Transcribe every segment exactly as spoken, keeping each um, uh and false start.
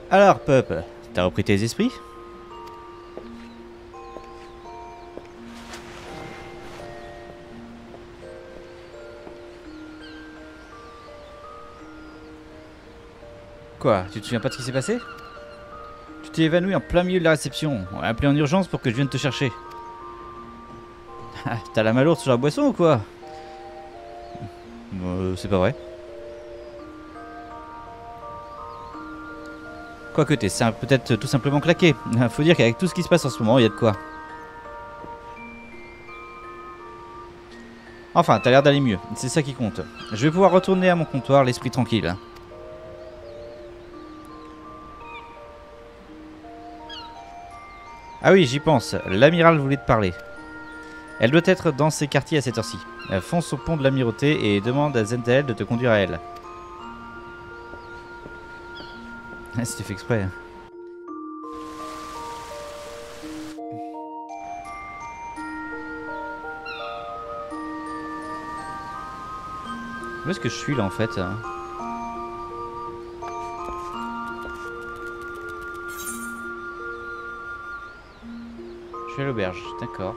Alors, Pup, t'as repris tes esprits? Quoi? Tu te souviens pas de ce qui s'est passé? Tu t'es évanoui en plein milieu de la réception. On a appelé en urgence pour que je vienne te chercher. T'as la malourde sur la boisson ou quoi? euh, C'est pas vrai. Quoique t'es peut-être tout simplement claqué. Faut dire qu'avec tout ce qui se passe en ce moment, il y a de quoi. Enfin, t'as l'air d'aller mieux. C'est ça qui compte. Je vais pouvoir retourner à mon comptoir, l'esprit tranquille. Ah oui, j'y pense. L'amiral voulait te parler. Elle doit être dans ses quartiers à cette heure-ci. Fonce au pont de l'amirauté et demande à Zentael de te conduire à elle. C'était fait exprès. Où est-ce que je suis là en fait? Je suis à l'auberge, d'accord.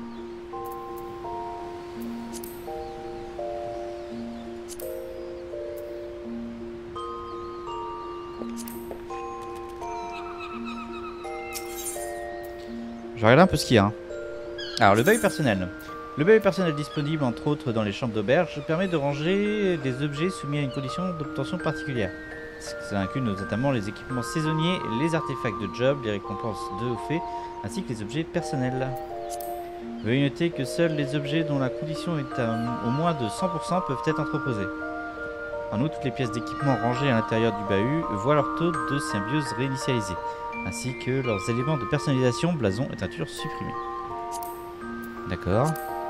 Je regarde un peu ce qu'il y a. Hein. Alors, le bail personnel. Le bail personnel disponible, entre autres, dans les chambres d'auberge, permet de ranger des objets soumis à une condition d'obtention particulière. Ça inclut notamment les équipements saisonniers, les artefacts de job, les récompenses de haut fait, ainsi que les objets personnels. Veuillez noter que seuls les objets dont la condition est à au moins de cent pour cent peuvent être entreposés. En outre, toutes les pièces d'équipement rangées à l'intérieur du bahut voient leur taux de symbiose réinitialisé, ainsi que leurs éléments de personnalisation, blason et teinture supprimés. D'accord.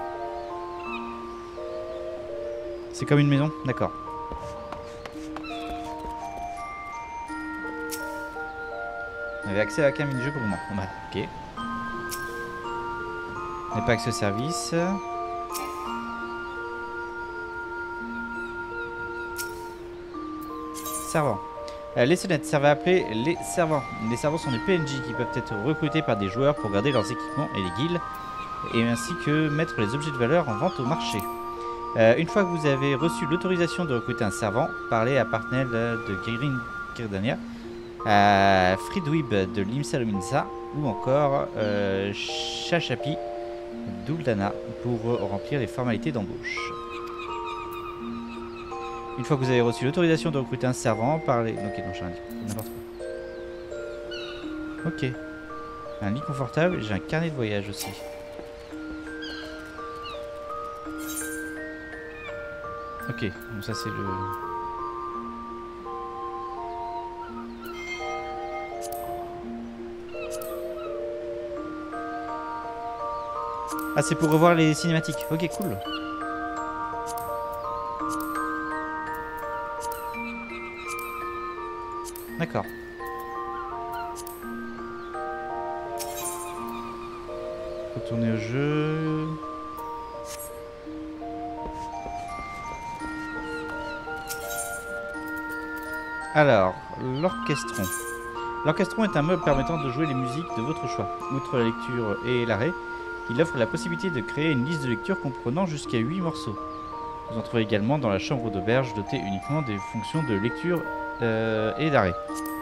C'est comme une maison? D'accord. On avait accès à aucun mini-jeu pour le moment. Bah, ok. On n'a pas accès au service. Servants. Euh, les sonnettes servent à appeler les servants. Les servants sont des P N J qui peuvent être recrutés par des joueurs pour garder leurs équipements et les guildes, et ainsi que mettre les objets de valeur en vente au marché. Euh, une fois que vous avez reçu l'autorisation de recruter un servant, parlez à Parnell de Kirin Kirdania, à Fridwib de Limsa ou encore euh, Chachapi d'Uldana pour remplir les formalités d'embauche. Une fois que vous avez reçu l'autorisation de recruter un servant, parlez... Ok, non, j'ai rien dit. N'importe quoi. Ok. Un lit confortable et j'ai un carnet de voyage aussi. Ok, donc ça c'est le... Ah, c'est pour revoir les cinématiques. Ok, cool. D'accord. Retourner au jeu. Alors, l'orchestron. L'orchestron est un meuble permettant de jouer les musiques de votre choix. Outre la lecture et l'arrêt, il offre la possibilité de créer une liste de lecture comprenant jusqu'à huit morceaux. Vous en trouvez également dans la chambre d'auberge dotée uniquement des fonctions de lecture euh, et d'arrêt.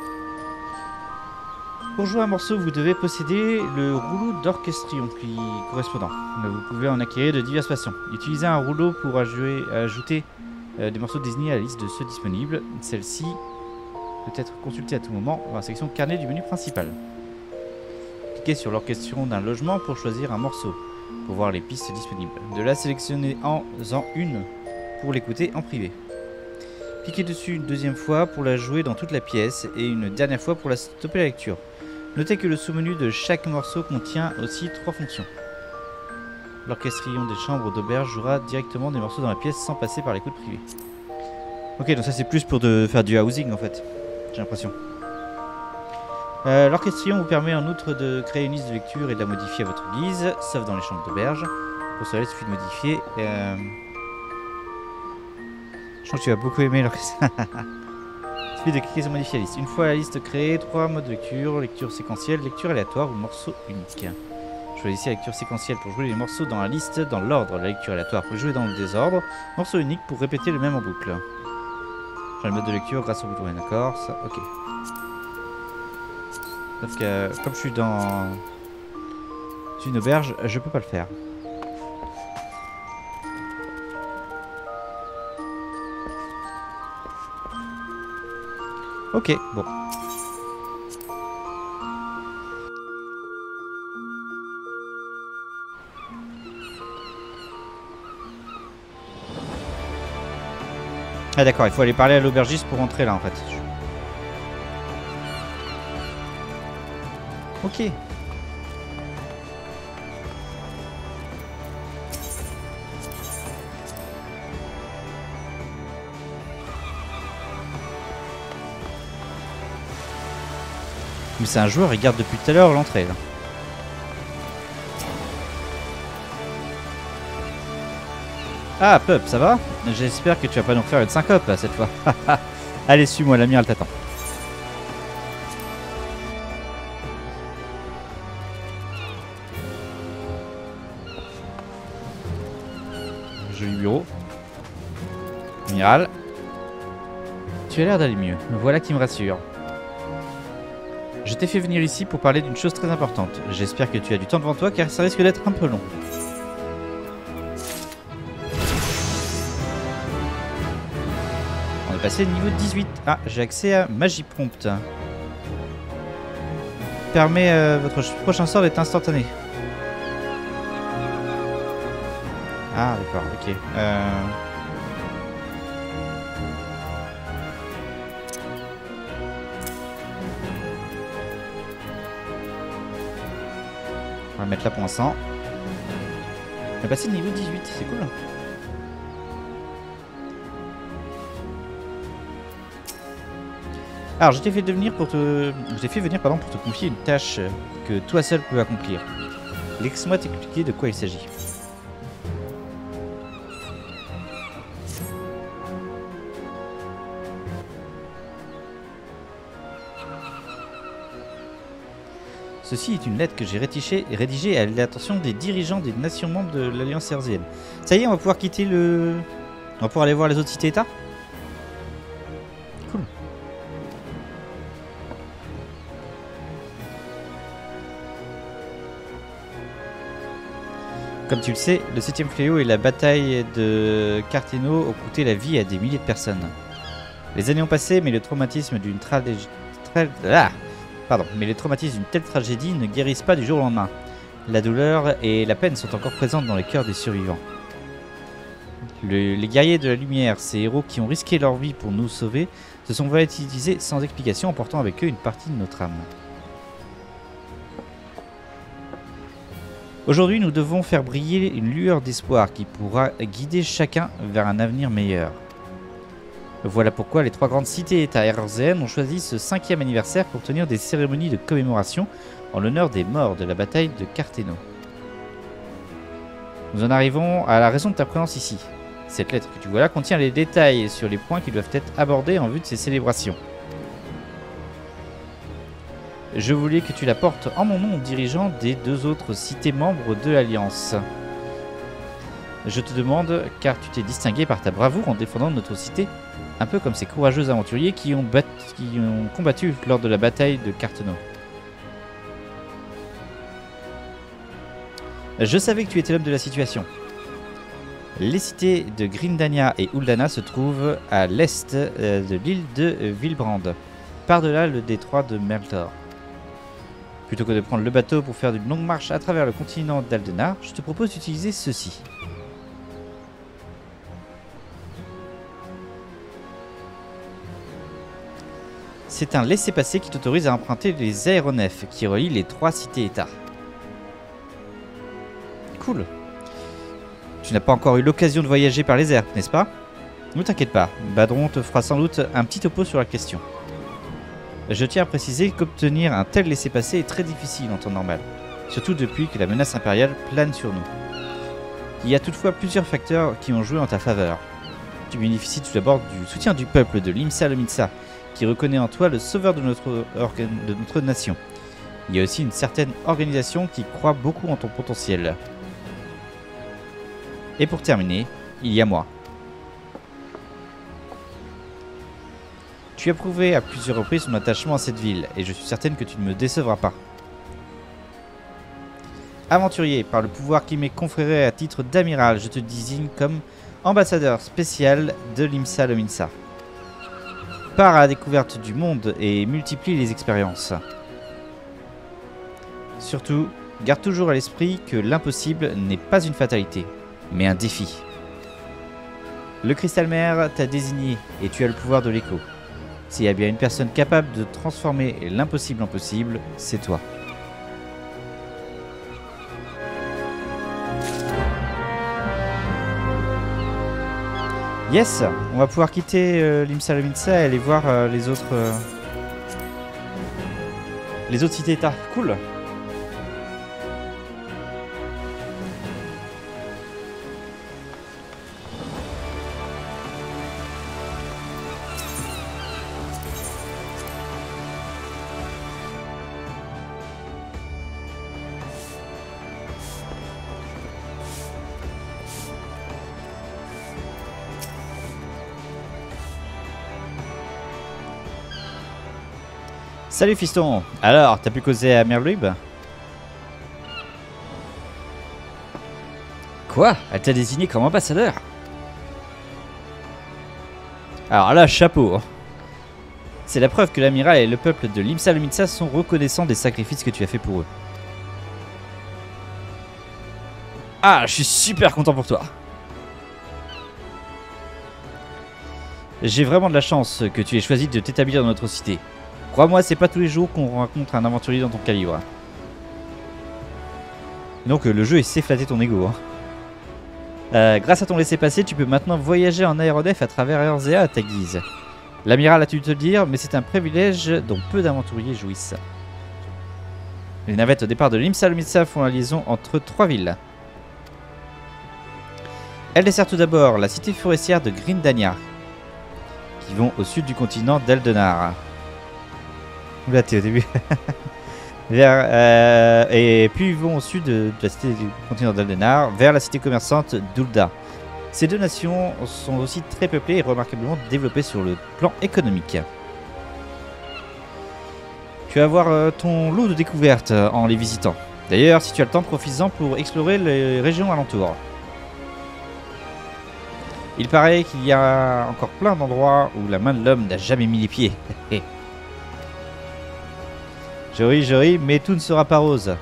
Pour jouer un morceau, vous devez posséder le rouleau d'orchestrion qui correspondant. Vous pouvez en acquérir de diverses façons. Utilisez un rouleau pour ajouter, ajouter euh, des morceaux désignés à la liste de ceux disponibles. Celle-ci peut être consultée à tout moment dans la section carnet du menu principal. Cliquez sur l'orchestration d'un logement pour choisir un morceau, pour voir les pistes disponibles. De là, sélectionnez-en une pour l'écouter en privé. Cliquez dessus une deuxième fois pour la jouer dans toute la pièce et une dernière fois pour la stopper la lecture. Notez que le sous-menu de chaque morceau contient aussi trois fonctions. L'orchestrion des chambres d'auberge jouera directement des morceaux dans la pièce sans passer par l'écoute privée. Ok, donc ça c'est plus pour de faire du housing en fait, j'ai l'impression. Euh, L'orchestrion vous permet en outre de créer une liste de lecture et de la modifier à votre guise, sauf dans les chambres d'auberge. Pour cela, il suffit de modifier. Euh... Je pense que tu vas beaucoup aimer l'orchestration. suffit de cliquer sur modifier la liste. Une fois la liste créée, trois modes de lecture, lecture séquentielle, lecture aléatoire ou morceau unique. Choisissez la lecture séquentielle pour jouer les morceaux dans la liste dans l'ordre, la lecture aléatoire pour jouer dans le désordre, morceau unique pour répéter le même en boucle. J'ai le mode de lecture grâce au bouton, ouais, d'accord, ça, ok. Sauf que euh, comme je suis dans une auberge, je peux pas le faire. Ok, bon. Ah d'accord, il faut aller parler à l'aubergiste pour rentrer là en fait. Ok. Mais c'est un joueur, il garde depuis tout à l'heure l'entrée là. Ah, Pup, ça va? J'espère que tu vas pas nous faire une syncope là cette fois. Allez, suis-moi, l'amiral t'attend. Joli bureau. Amiral. Tu as l'air d'aller mieux. Voilà qui me rassure. Je t'ai fait venir ici pour parler d'une chose très importante. J'espère que tu as du temps devant toi car ça risque d'être un peu long. On est passé au niveau dix-huit. Ah, j'ai accès à Magie Prompt. Permet euh, votre prochain sort d'être instantané. Ah, d'accord, ok. Euh... On va mettre là pour l'instant. On est passé au niveau dix-huit, c'est cool. Alors, je t'ai fait devenir pour te, je t'ai fait venir pardon pour te confier une tâche que toi seul peux accomplir. Laisse-moi t'expliquer de quoi il s'agit. Ceci est une lettre que j'ai rédigée, rédigée à l'attention des dirigeants des nations membres de l'Alliance herzienne. Ça y est, on va pouvoir quitter le... On va pouvoir aller voir les autres cités-états. Cool. Comme tu le sais, le septième fléau et la bataille de Carteno ont coûté la vie à des milliers de personnes. Les années ont passé, mais le traumatisme d'une tragédie... Ah Pardon, mais les traumatismes d'une telle tragédie ne guérissent pas du jour au lendemain. La douleur et la peine sont encore présentes dans les cœurs des survivants. Le, les guerriers de la lumière, ces héros qui ont risqué leur vie pour nous sauver, se sont volatilisés sans explication, emportant avec eux une partie de notre âme. Aujourd'hui, nous devons faire briller une lueur d'espoir qui pourra guider chacun vers un avenir meilleur. Voilà pourquoi les trois grandes cités-états herziennes ont choisi ce cinquième anniversaire pour tenir des cérémonies de commémoration en l'honneur des morts de la bataille de Carteno. Nous en arrivons à la raison de ta présence ici. Cette lettre que tu vois là contient les détails sur les points qui doivent être abordés en vue de ces célébrations. Je voulais que tu la portes en mon nom aux dirigeants des deux autres cités membres de l'Alliance. Je te demande, car tu t'es distingué par ta bravoure en défendant notre cité, un peu comme ces courageux aventuriers qui ont, bat... qui ont combattu lors de la bataille de Carteno. Je savais que tu étais l'homme de la situation. Les cités de Grindania et Uldana se trouvent à l'est de l'île de Villbrand, par-delà le détroit de Meltor. Plutôt que de prendre le bateau pour faire une longue marche à travers le continent d'Aldenar, je te propose d'utiliser ceci. C'est un laissez-passer qui t'autorise à emprunter les aéronefs qui relient les trois cités-états. Cool. Tu n'as pas encore eu l'occasion de voyager par les airs, n'est-ce pas? Ne t'inquiète pas, Badron te fera sans doute un petit topo sur la question. Je tiens à préciser qu'obtenir un tel laissez-passer est très difficile en temps normal, surtout depuis que la menace impériale plane sur nous. Il y a toutefois plusieurs facteurs qui ont joué en ta faveur. Tu bénéficies tout d'abord du soutien du peuple de l'Imsa Lomitsa, qui reconnaît en toi le sauveur de notre, de notre nation. Il y a aussi une certaine organisation qui croit beaucoup en ton potentiel. Et pour terminer, il y a moi. Tu as prouvé à plusieurs reprises ton attachement à cette ville, et je suis certaine que tu ne me décevras pas. Aventurier, par le pouvoir qui m'est conféré à titre d'amiral, je te désigne comme ambassadeur spécial de l'Imsa Lominsa. Pars à la découverte du monde et multiplie les expériences. Surtout, garde toujours à l'esprit que l'impossible n'est pas une fatalité, mais un défi. Le Cristal Mère t'a désigné et tu as le pouvoir de l'écho. S'il y a bien une personne capable de transformer l'impossible en possible, c'est toi. Yes, on va pouvoir quitter euh, l'Imsa Lominsa et aller voir euh, les autres euh, les autres cités-états. Cool. Salut fiston. Alors, t'as pu causer à Merluib? Quoi? Elle t'a désigné comme ambassadeur? Alors là, chapeau. C'est la preuve que l'amiral et le peuple de l'Imsa Lominsa sont reconnaissants des sacrifices que tu as fait pour eux. Ah, je suis super content pour toi. J'ai vraiment de la chance que tu aies choisi de t'établir dans notre cité. Crois-moi, c'est pas tous les jours qu'on rencontre un aventurier dans ton calibre. Donc le jeu essaie de flatter ton ego. Hein. Euh, grâce à ton laissez-passer, tu peux maintenant voyager en aéronef à travers Eorzea à ta guise. L'amiral a dû te le dire, mais c'est un privilège dont peu d'aventuriers jouissent. Les navettes au départ de l'Imsa Lominsa font la liaison entre trois villes. Elles desservent tout d'abord la cité forestière de Grindania, qui vont au sud du continent d'Eldenar. Là, t'es au début. vers, euh, et puis ils vont au sud de, de la cité du continent d'Eldenar, vers la cité commerçante d'Ulda. Ces deux nations sont aussi très peuplées et remarquablement développées sur le plan économique. Tu vas avoir euh, ton lot de découvertes euh, en les visitant. D'ailleurs, si tu as le temps, profites-en pour explorer les régions alentours. Il paraît qu'il y a encore plein d'endroits où la main de l'homme n'a jamais mis les pieds. Je ris, je ris, mais tout ne sera pas rose.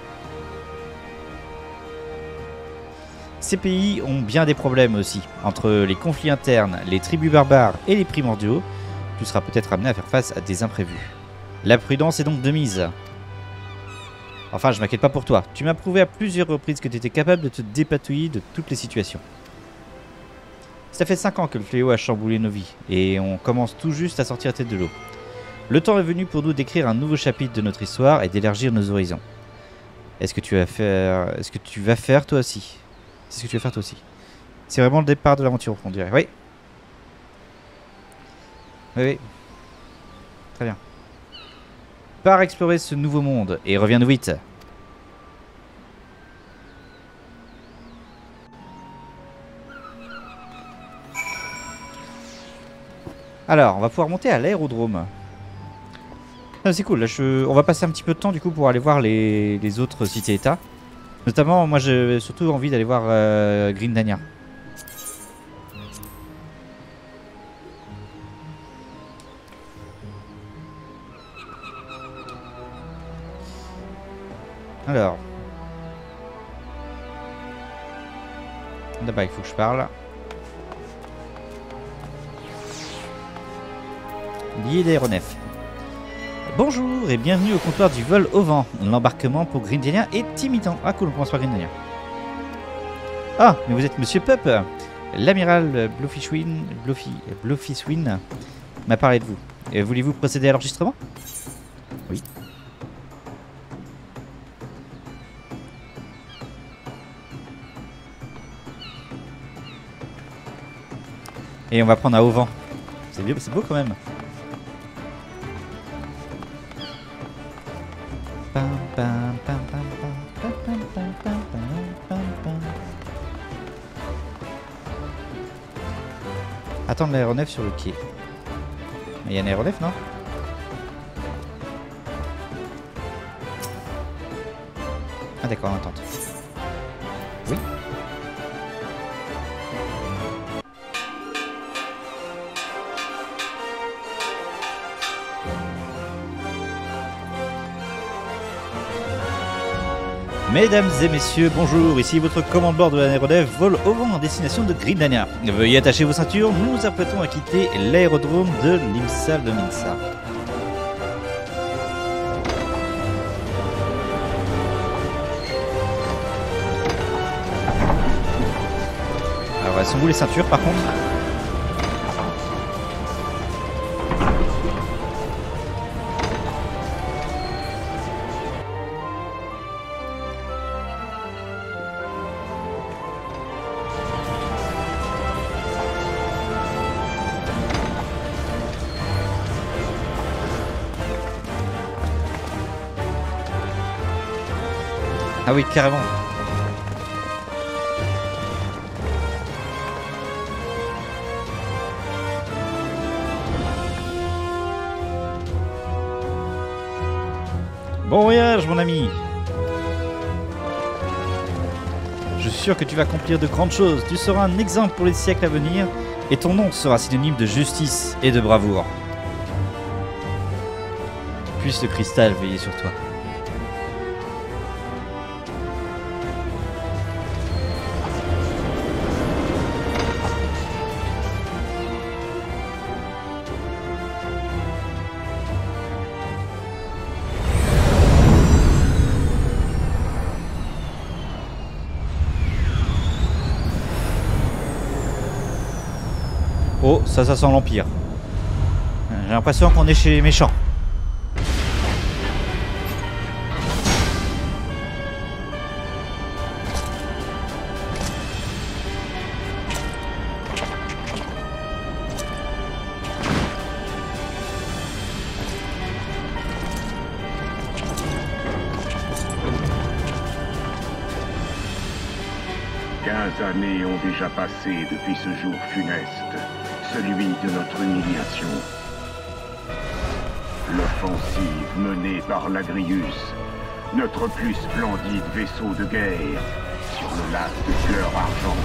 Ces pays ont bien des problèmes aussi. Entre les conflits internes, les tribus barbares et les primordiaux, tu seras peut-être amené à faire face à des imprévus. La prudence est donc de mise. Enfin, je m'inquiète pas pour toi. Tu m'as prouvé à plusieurs reprises que tu étais capable de te dépatouiller de toutes les situations. Ça fait cinq ans que le fléau a chamboulé nos vies, et on commence tout juste à sortir la tête de l'eau. Le temps est venu pour nous d'écrire un nouveau chapitre de notre histoire et d'élargir nos horizons. Est-ce que tu vas faire, est-ce que tu vas faire toi aussi? C'est ce que tu vas faire toi aussi. C'est vraiment le départ de l'aventure, on dirait. Oui. Oui, oui. Très bien. Pars explorer ce nouveau monde et reviens-nous vite. Alors, on va pouvoir monter à l'aérodrome. Ah, c'est cool, là, je... on va passer un petit peu de temps du coup pour aller voir les, les autres cités-états. Notamment, moi j'ai surtout envie d'aller voir euh, Grindania. Alors. Là-bas, il faut que je parle. Billet d'aéronef. Bonjour et bienvenue au comptoir du vol au vent. L'embarquement pour Grindania est imminent. Ah cool, on commence par Grindania. Ah, mais vous êtes Monsieur Pup. L'amiral Blowfishwin Blowfishwin m'a parlé de vous. Voulez-vous procéder à l'enregistrement? Oui. Et on va prendre un haut vent. C'est beau, c'est beau quand même. pam, pam, pam, pam, pam, pam, pam, pam, pam, pam. Attendre l'aéronef sur le quai. Il y a un aéronef, non? Ah d'accord, en attente. Oui. Mesdames et messieurs, bonjour, ici votre commande bord de l'aéronef vol au vent en destination de Gridania. Veuillez attacher vos ceintures, nous nous apprêtons à quitter l'aérodrome de l'Imsal de Minsa. Alors elles sont où les ceintures par contre? Ah oui, carrément. Bon voyage, mon ami. Je suis sûr que tu vas accomplir de grandes choses. Tu seras un exemple pour les siècles à venir et ton nom sera synonyme de justice et de bravoure. Puisse le cristal veiller sur toi. Oh, ça, ça sent l'Empire. J'ai l'impression qu'on est chez les méchants. Quinze années ont déjà passé depuis ce jour funeste, celui de notre humiliation. L'offensive menée par l'Agrius, notre plus splendide vaisseau de guerre, sur le lac de fleurs argent.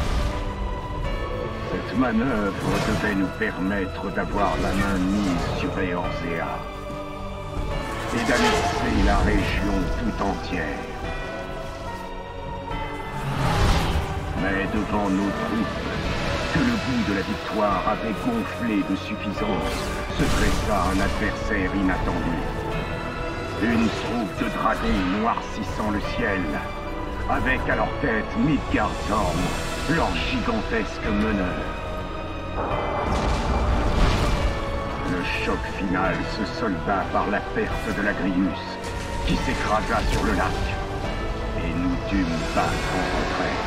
Cette manœuvre devait nous permettre d'avoir la main mise sur Eorzea et d'annexer la région tout entière. Mais devant nos troupes, que le goût de la victoire avait gonflé de suffisance, se dressa un adversaire inattendu. Une troupe de dragons noircissant le ciel, avec à leur tête Midgardsorm, leur gigantesque meneur. Le choc final se solda par la perte de l'Agrius, qui s'écrasa sur le lac, et nous dûmes battre en retraite.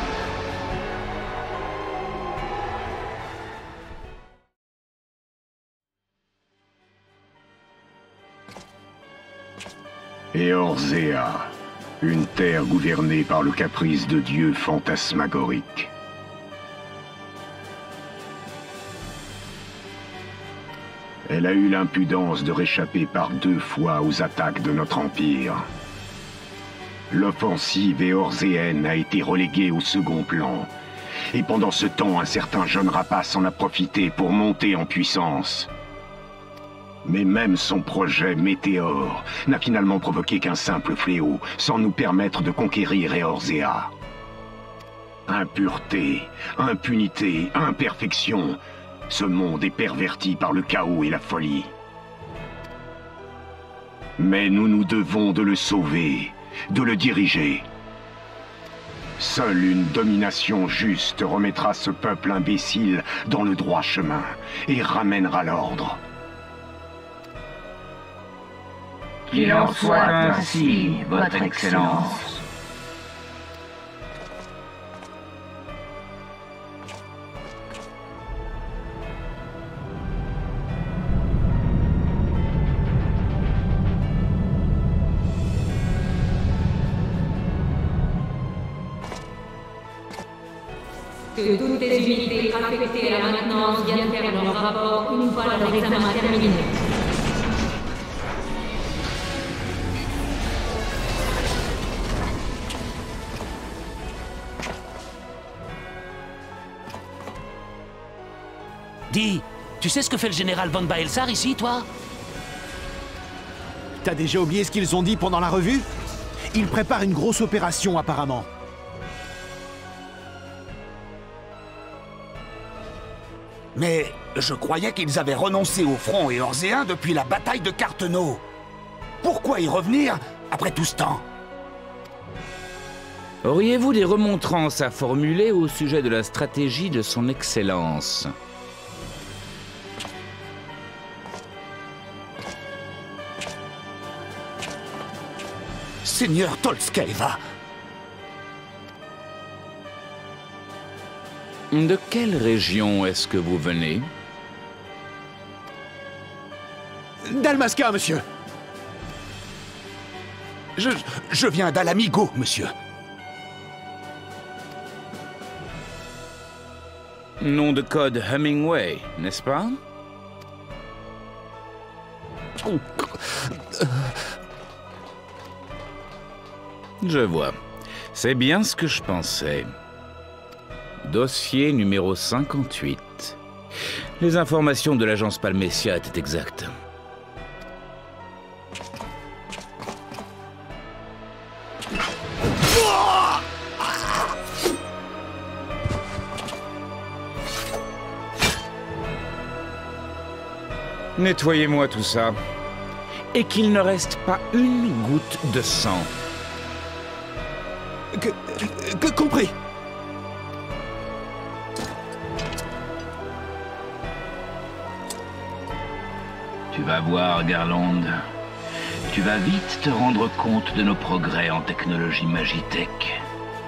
Eorzea, une terre gouvernée par le caprice de dieux fantasmagoriques. Elle a eu l'impudence de réchapper par deux fois aux attaques de notre empire. L'offensive éorzéenne a été reléguée au second plan, et pendant ce temps, un certain jeune rapace en a profité pour monter en puissance. Mais même son projet Météore n'a finalement provoqué qu'un simple fléau, sans nous permettre de conquérir Eorzea. Impureté, impunité, imperfection, ce monde est perverti par le chaos et la folie. Mais nous nous devons de le sauver, de le diriger. Seule une domination juste remettra ce peuple imbécile dans le droit chemin et ramènera l'ordre. Qu'il en soit ainsi, Votre Excellence. que toutes tes unités affectées à la maintenance viennent faire leur rapport une fois leur examen terminé. Dis, tu sais ce que fait le général Von Baelsar ici, toi? T'as déjà oublié ce qu'ils ont dit pendant la revue? Ils préparent une grosse opération, apparemment. Mais je croyais qu'ils avaient renoncé au front éorséen depuis la bataille de Carteneau. Pourquoi y revenir après tout ce temps? Auriez-vous des remontrances à formuler au sujet de la stratégie de son Excellence? Seigneur Tolskaeva. De quelle région est-ce que vous venez? Dalmasca, monsieur. Je, je viens d'Alamigo, monsieur. Nom de code Hemingway, n'est-ce pas? Je vois. C'est bien ce que je pensais. Dossier numéro cinquante-huit. Les informations de l'agence Palmesia étaient exactes. Nettoyez-moi tout ça. Et qu'il ne reste pas une goutte de sang. Que, que compris. Tu vas voir, Garland. Tu vas vite te rendre compte de nos progrès en technologie Magitech.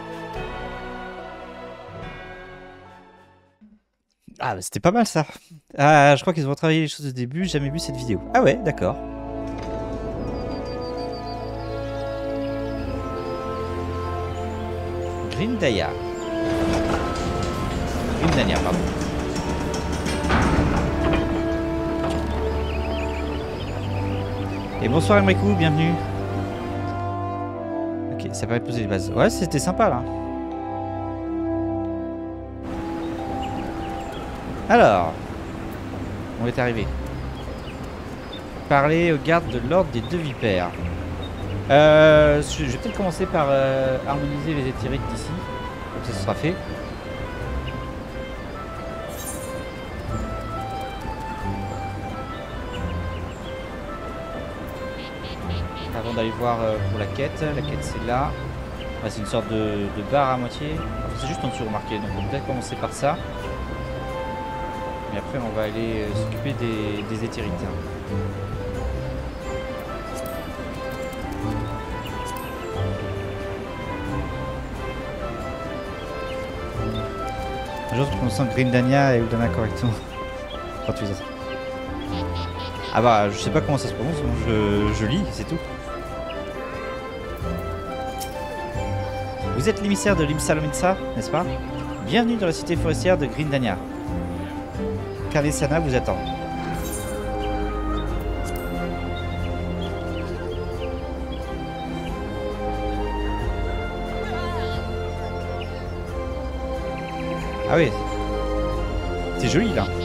Ah, bah c'était pas mal ça. Ah, je crois qu'ils ont retravaillé les choses au début, j'ai jamais vu cette vidéo. Ah ouais, d'accord. Grindaya. Grindania, pardon. Et bonsoir Emrikou, bienvenue. Ok, ça permet de poser les bases. Ouais, c'était sympa là. Alors, on est arrivé. Parler aux gardes de l'ordre des deux vipères. Euh, je vais peut-être commencer par euh, harmoniser les éthérites d'ici. Comme ça, ce sera fait. Avant d'aller voir euh, pour la quête. La quête, c'est là. Ah, c'est une sorte de, de barre à moitié. Enfin, c'est juste en dessous remarqué. Donc, on va peut-être commencer par ça. Et après, on va aller euh, s'occuper des, des éthérites. Un jour, tu prononces Grindania et Udana correctement. Quand tu fais ça. Ah bah, je sais pas comment ça se prononce, donc je, je lis, c'est tout. Vous êtes l'émissaire de l'Imsalominsa, n'est-ce pas? Bienvenue dans la cité forestière de Grindania. Karnesana vous attend. Ah oui. C'est joli là.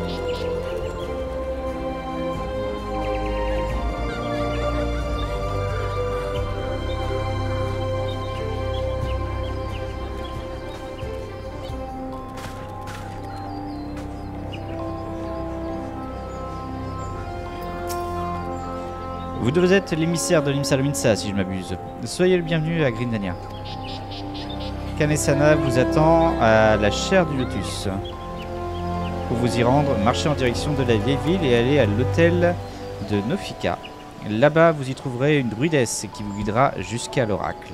Vous devez être l'émissaire de l'Imsalominsa, si je m'abuse. Soyez le bienvenu à Grindania. Karnesana vous attend à la chaire du Lotus. Pour vous y rendre, marchez en direction de la vieille ville et allez à l'hôtel de Nofika. Là-bas, vous y trouverez une druidesse qui vous guidera jusqu'à l'oracle.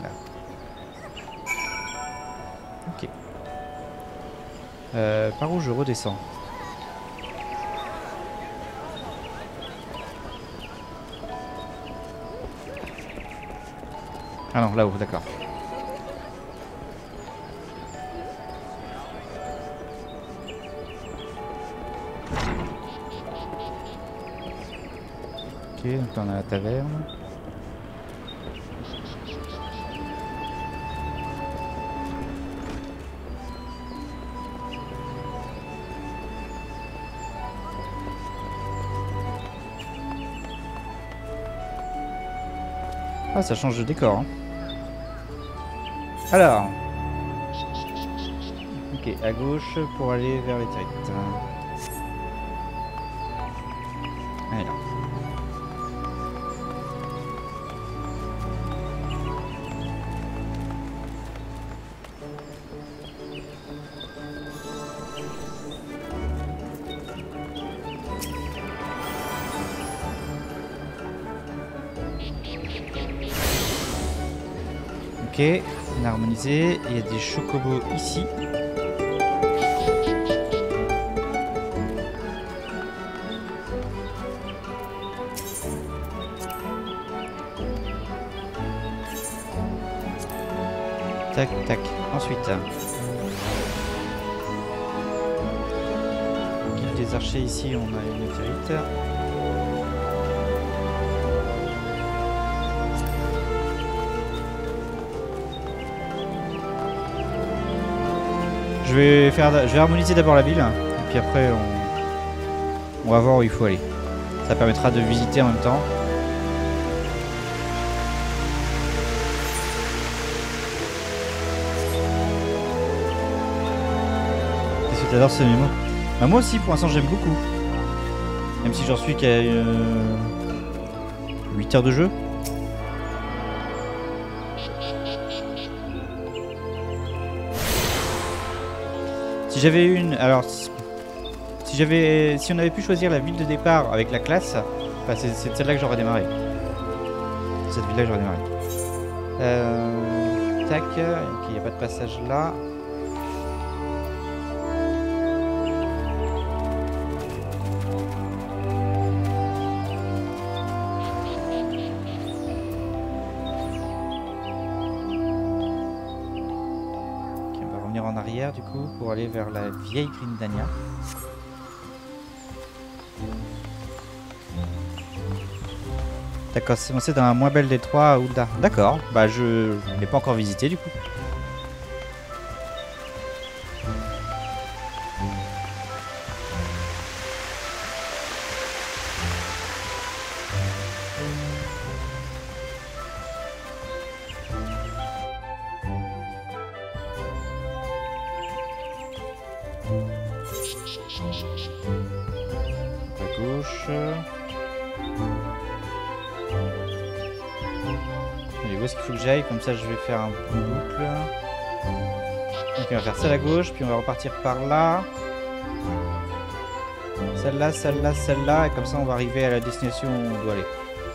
Ok. Euh, par où je redescends? Ah non, là-haut, d'accord. Ok, donc là on a la taverne. Ah, ça change de décor. Hein. Alors. Ok, à gauche pour aller vers les territoires. Allez là. Ok, on a harmonisé. Il y a des chocobos ici. Tac, tac. Ensuite. Guilde des archers ici, on a une météorite. Je vais faire, je vais harmoniser d'abord la ville, et puis après on, on va voir où il faut aller. Ça permettra de visiter en même temps. Qu'est-ce que t'adores ce mémo? Bah moi aussi, pour l'instant j'aime beaucoup. Même si j'en suis qu'à euh, huit heures de jeu. Si j'avais une, alors si j'avais, si on avait pu choisir la ville de départ avec la classe, enfin c'est celle-là que j'aurais démarré. Cette ville-là que j'aurais démarré. Euh, tac, ok, il n'y a pas de passage là. En arrière du coup pour aller vers la vieille Gridania. D'accord, c'est lancé dans la moins belle des trois à Ul'dah. D'accord, bah je ne l'ai pas encore visité du coup. À gauche. Et où est-ce qu'il faut que j'aille? Comme ça je vais faire un boucle. Donc on va faire celle à gauche, puis on va repartir par là. Celle-là, celle-là, celle-là, et comme ça on va arriver à la destination où on doit aller.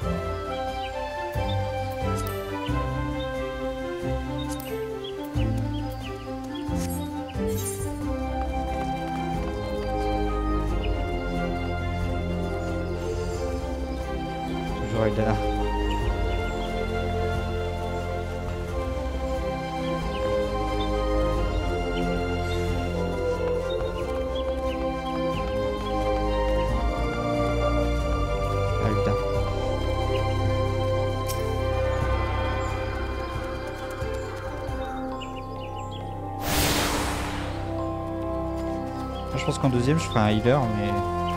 Toujours Eldana. Je pense qu'en deuxième je ferai un healer, mais...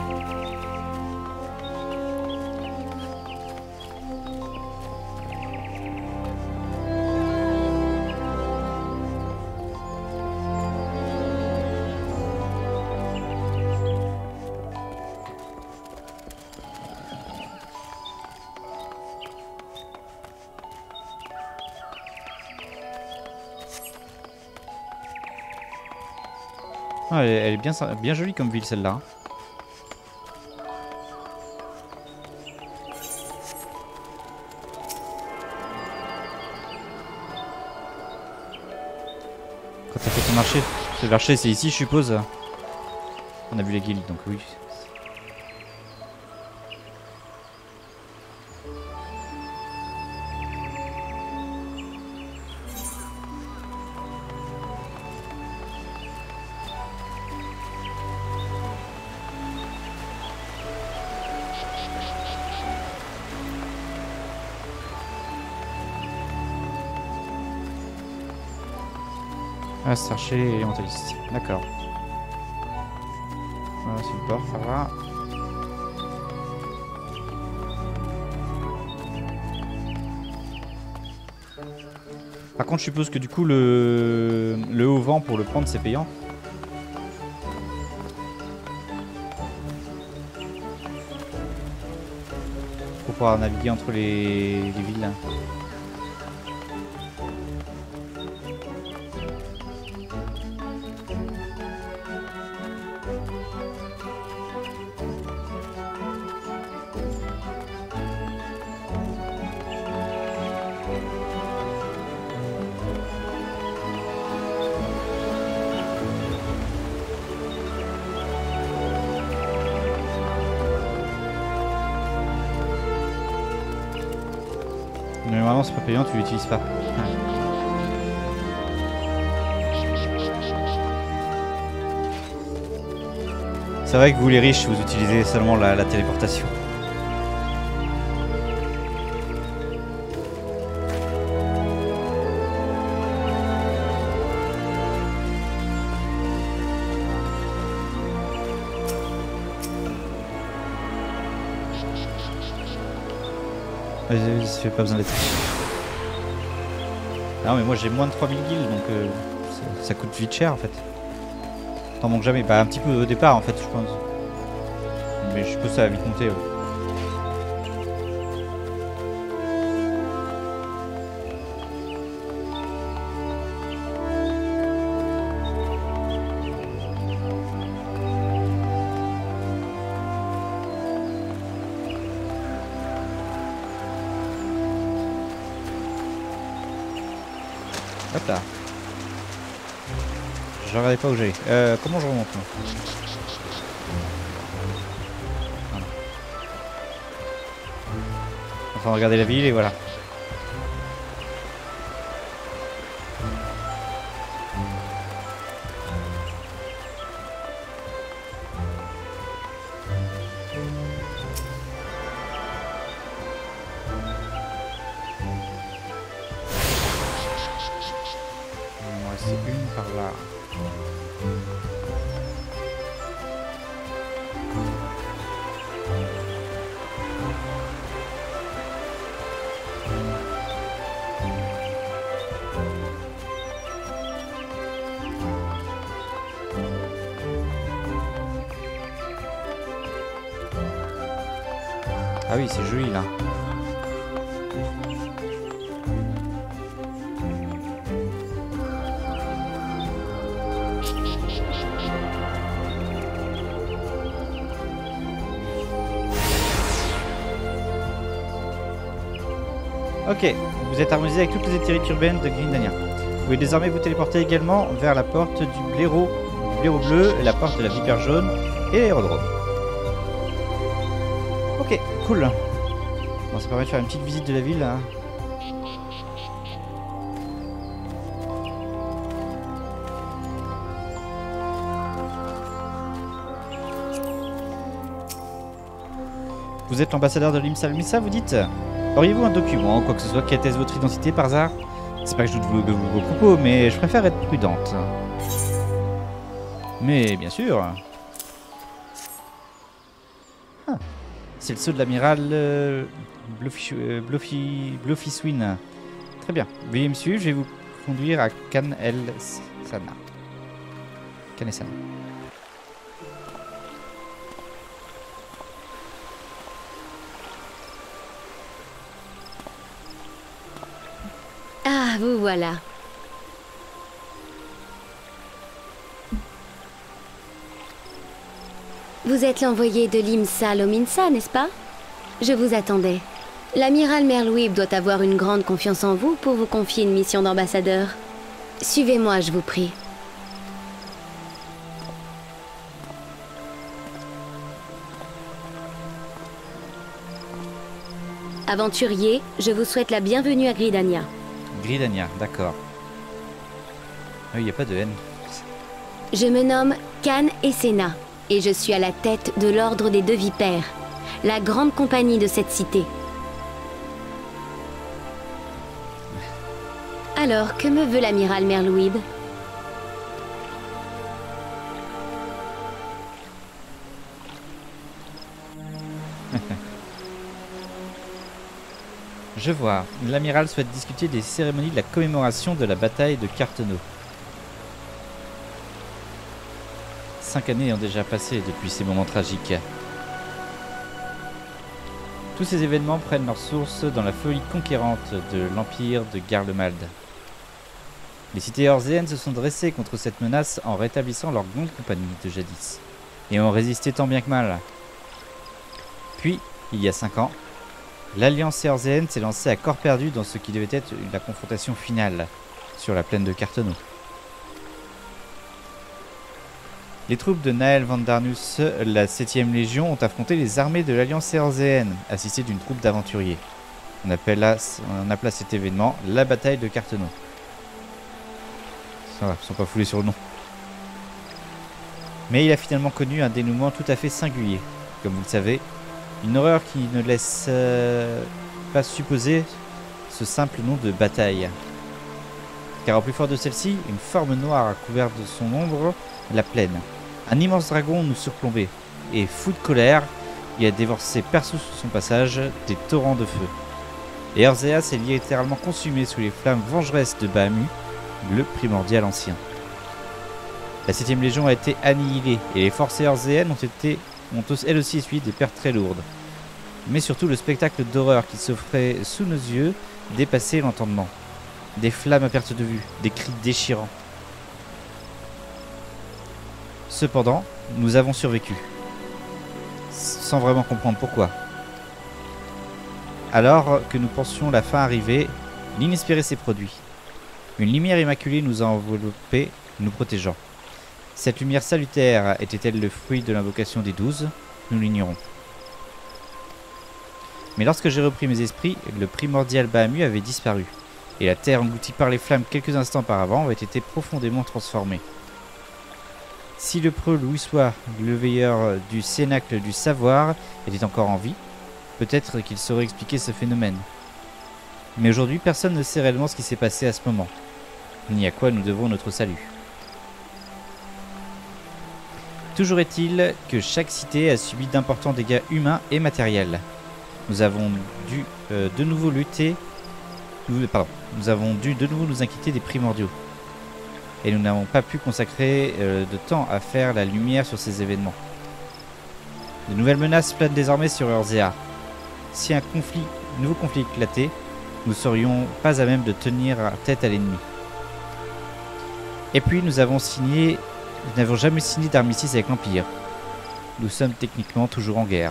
Ah, elle, est, elle est bien, bien jolie comme ville celle-là. Quand t'as fait ton marché, le marché c'est ici je suppose. On a vu les guildes donc oui. Ah, c'est archer et mentaliste. D'accord. Voilà, c'est le port, ça va. Par contre, je suppose que du coup, le, le haut vent pour le prendre, c'est payant. Pour pouvoir naviguer entre les, les villes. Mais normalement c'est pas payant, tu l'utilises pas. Ouais. C'est vrai que vous les riches, vous utilisez seulement la, la téléportation. Vas-y, ça fait pas besoin d'être riche. Non mais moi j'ai moins de trois mille guilds donc euh, ça, ça coûte vite cher en fait. T'en manques jamais, bah un petit peu au départ en fait je pense. Mais je suppose que ça va vite monter. Ouais. Hop là. Je regardais pas où j'allais. Euh, comment je remonte là? Voilà. Enfin, regarder la ville et voilà. C'est une par là. Ah oui, c'est joli là. Ok, vous êtes harmonisé avec toutes les étirettes urbaines de Gridania. Vous pouvez désormais vous téléporter également vers la porte du blaireau, du blaireau bleu, la porte de la vipère jaune et l'aérodrome. Ok, cool. Bon, ça permet de faire une petite visite de la ville là. Vous êtes l'ambassadeur de l'Imsa Missa, vous dites? Auriez-vous un document, quoi que ce soit, qui atteste votre identité par hasard? C'est pas que je doute de vos, vos propos, mais je préfère être prudente. Mais bien sûr. Ah, c'est le sceau de l'amiral euh, Bluffy, euh, Bluffy, Bluffy Swin. Très bien. Veuillez me suivre, je vais vous conduire à Khan El Sana. Khan El Sana. Ah, vous voilà. Vous êtes l'envoyé de l'Imsa Lominsa, n'est-ce pas? Je vous attendais. L'amiral Merlouib doit avoir une grande confiance en vous pour vous confier une mission d'ambassadeur. Suivez-moi, je vous prie. Aventurier, je vous souhaite la bienvenue à Gridania. Gridania, d'accord. Il n'y a pas de haine. Je me nomme Khan Essena et je suis à la tête de l'Ordre des Deux Vipères, la grande compagnie de cette cité. Alors, que me veut l'amiral Merlouib? Je vois. L'amiral souhaite discuter des cérémonies de la commémoration de la bataille de Carteneau. Cinq années ont déjà passé depuis ces moments tragiques. Tous ces événements prennent leur source dans la folie conquérante de l'empire de Garlemald. Les cités Eorzean se sont dressées contre cette menace en rétablissant leur grande compagnie de jadis, et ont résisté tant bien que mal. Puis, il y a cinq ans, l'Alliance Eorzean s'est lancée à corps perdu dans ce qui devait être la confrontation finale sur la plaine de Carteneau. Les troupes de Nael Vandarnus, la septième Légion, ont affronté les armées de l'Alliance Eorzean, assistées d'une troupe d'aventuriers. On appela, on appela cet événement la bataille de Carteneau. Ça va, ils sont pas foulés sur le nom. Mais il a finalement connu un dénouement tout à fait singulier. Comme vous le savez, une horreur qui ne laisse euh, pas supposer ce simple nom de bataille. Car au plus fort de celle-ci, une forme noire a couvert de son ombre la plaine. Un immense dragon nous surplombait, et fou de colère, il a dévoré partout sur son passage des torrents de feu. Et Eorzea s'est littéralement consumé sous les flammes vengeresses de Bahamut, le primordial ancien. La septième Légion a été annihilée, et les forces eorzéennes ont été ont elles aussi essuyé des pertes très lourdes. Mais surtout le spectacle d'horreur qui s'offrait sous nos yeux dépassait l'entendement. Des flammes à perte de vue, des cris déchirants. Cependant, nous avons survécu, sans vraiment comprendre pourquoi. Alors que nous pensions la fin arriver, l'inespéré s'est produit. Une lumière immaculée nous a enveloppés, nous protégeant. Cette lumière salutaire était-elle le fruit de l'invocation des douze? Nous l'ignorons. Mais lorsque j'ai repris mes esprits, le primordial Bahamut avait disparu, et la terre engloutie par les flammes quelques instants auparavant avait été profondément transformée. Si le preux Louisois, le veilleur du Cénacle du Savoir, était encore en vie, peut-être qu'il saurait expliquer ce phénomène. Mais aujourd'hui, personne ne sait réellement ce qui s'est passé à ce moment, ni à quoi nous devons notre salut. Toujours est-il que chaque cité a subi d'importants dégâts humains et matériels. Nous avons dû euh, de nouveau lutter, nous, pardon, nous avons dû de nouveau nous inquiéter des primordiaux. Et nous n'avons pas pu consacrer euh, de temps à faire la lumière sur ces événements. De nouvelles menaces planent désormais sur Eorzea. Si un conflit, un nouveau conflit éclatait, nous ne serions pas à même de tenir tête à l'ennemi. Et puis nous avons signé, nous n'avons jamais signé d'armistice avec l'Empire. Nous sommes techniquement toujours en guerre.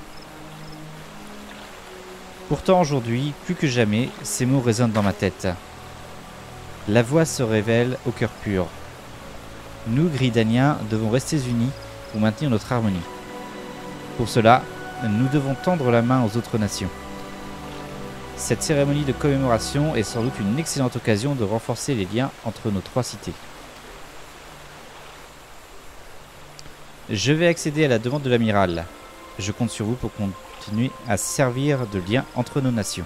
Pourtant aujourd'hui, plus que jamais, ces mots résonnent dans ma tête. La voix se révèle au cœur pur. Nous, Gridaniens, devons rester unis pour maintenir notre harmonie. Pour cela, nous devons tendre la main aux autres nations. Cette cérémonie de commémoration est sans doute une excellente occasion de renforcer les liens entre nos trois cités. Je vais accéder à la demande de l'amiral. Je compte sur vous pour continuer à servir de lien entre nos nations.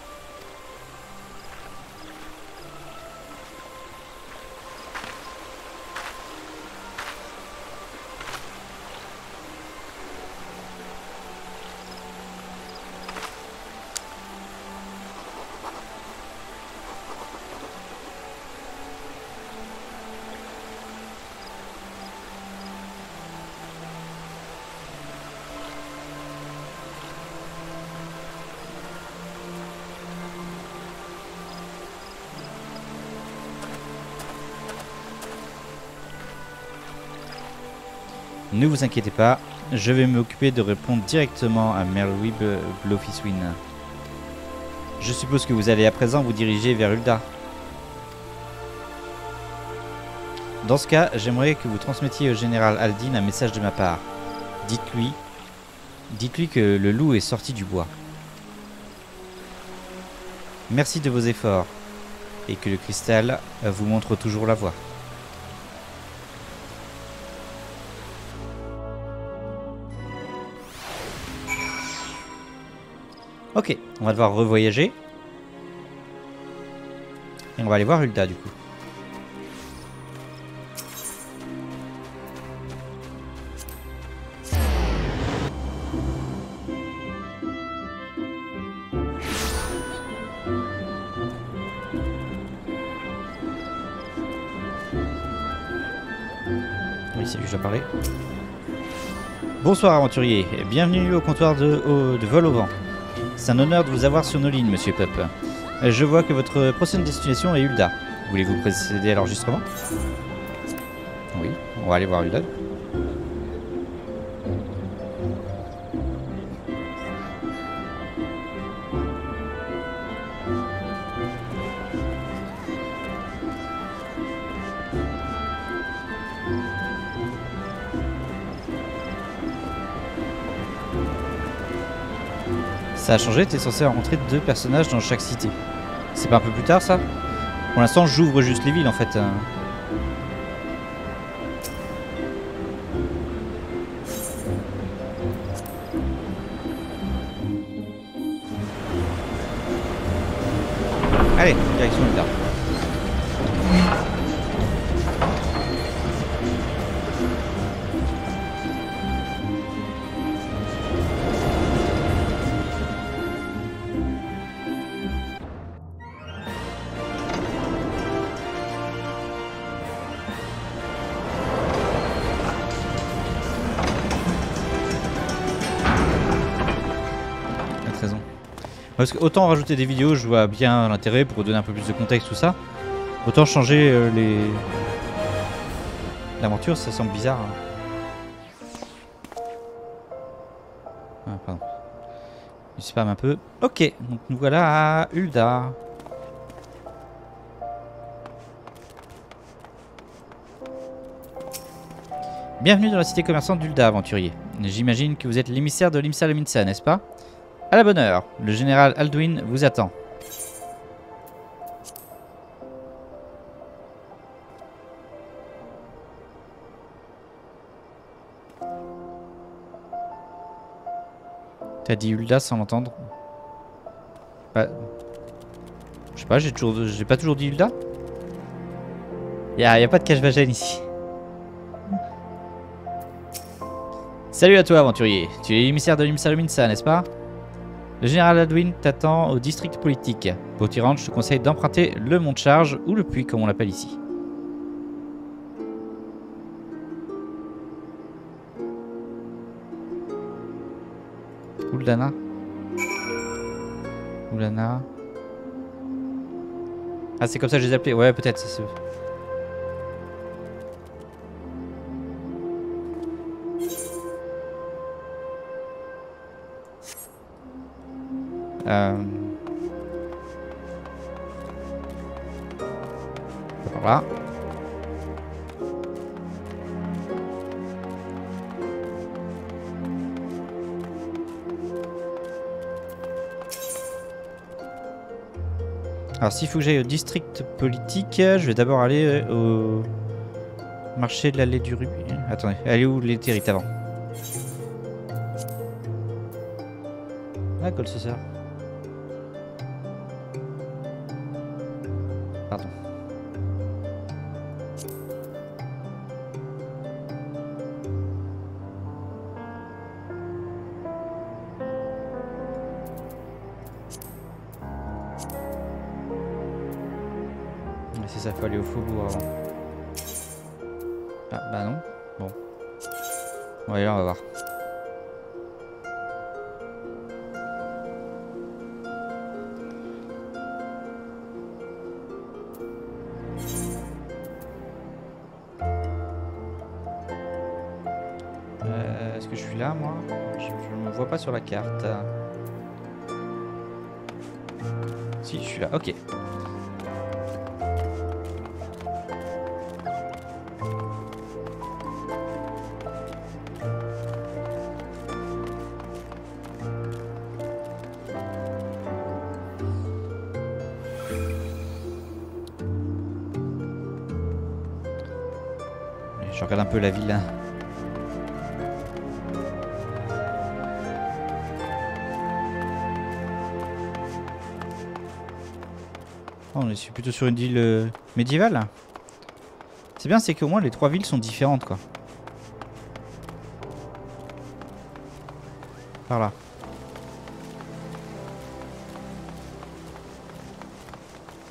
Ne vous inquiétez pas, je vais m'occuper de répondre directement à Merlwyb Blofiswin. Je suppose que vous allez à présent vous diriger vers Ul'dah. Dans ce cas, j'aimerais que vous transmettiez au général Aldin un message de ma part. Dites-lui, dites-lui que le loup est sorti du bois. Merci de vos efforts, et que le cristal vous montre toujours la voie. Ok, on va devoir revoyager. Et on va aller voir Ul'dah du coup. oui, c'est lui que je dois parler. Bonsoir aventurier, et bienvenue au comptoir de, au, de vol au vent. C'est un honneur de vous avoir sur nos lignes, monsieur Pup. Je vois que votre prochaine destination est Ul'dah. Voulez-vous précéder à l'enregistrement? Oui, on va aller voir Ul'dah. Ça a changé, t'es censé rencontrer deux personnages dans chaque cité. C'est pas un peu plus tard ça? Pour l'instant j'ouvre juste les villes en fait. Allez, direction Ul'dah. Parce que autant rajouter des vidéos, je vois bien l'intérêt pour donner un peu plus de contexte, tout ça. Autant changer euh, les... l'aventure, ça semble bizarre. Ah, pardon. Je spam un peu. Ok, donc nous voilà à Ul'dah. Bienvenue dans la cité commerçante d'Ul'dah, aventurier. J'imagine que vous êtes l'émissaire de Limsa Lominsa, n'est-ce pas? À la bonne heure, le général Alduin vous attend. T'as dit Ul'dah sans l'entendre? Bah, je sais pas, j'ai toujours, j'ai pas toujours dit Ul'dah. Y'a y a pas de cache-vagène ici. Salut à toi, aventurier. Tu es l'émissaire de Limsa Lominsa, n'est-ce pas? Le général Alduin t'attend au district politique. Pour t'y rendre, je te conseille d'emprunter le mont de charge ou le puits comme on l'appelle ici. Uldana. Uldana. Ah, c'est comme ça que je les appelais. Ouais, peut-être. Ça, Euh... Par là. Alors s'il faut que j'aille au district politique, je vais d'abord aller au marché de l'allée du rubis. Attendez, allez où l'éthérite avant? Ah, colle c'est ça. Pardon. C'est ça, faut aller au faubourg avant. Ah bah non. Bon. Bon allez là on va voir. Euh, Est-ce que je suis là moi? Je ne me vois pas sur la carte. Si, je suis là, ok. Je regarde un peu la ville. Oh, on est plutôt sur une île euh, médiévale. C'est bien, c'est qu'au moins les trois villes sont différentes quoi. Par là.